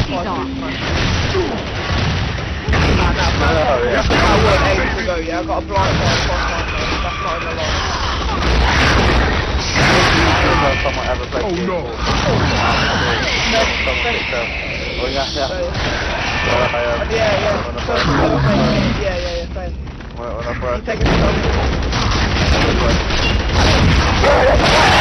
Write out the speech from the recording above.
Safety's off. Yeah. I would aim to go, yeah, I've got a blind fire across my face, that's not in the lot. Someone ever played Oh no! Oh yeah. Yeah, same. When I You take it